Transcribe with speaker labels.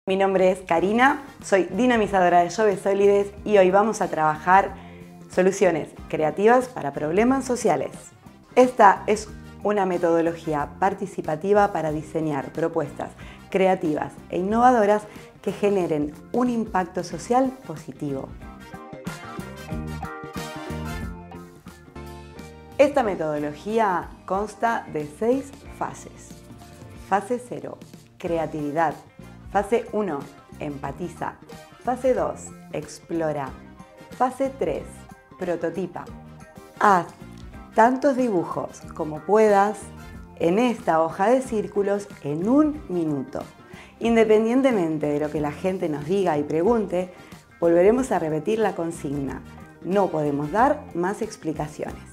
Speaker 1: Mi nombre es Karina, soy dinamizadora de Jove Sólides y hoy vamos a trabajar soluciones creativas para problemas sociales. Esta es una metodología participativa para diseñar propuestas creativas e innovadoras que generen un impacto social positivo. Esta metodología consta de 6 fases. Fase 0, creatividad. Fase 1, empatiza. Fase 2, explora. Fase 3, prototipa. Haz tantos dibujos como puedas en esta hoja de círculos en 1 minuto. Independientemente de lo que la gente nos diga y pregunte, volveremos a repetir la consigna. No podemos dar más explicaciones.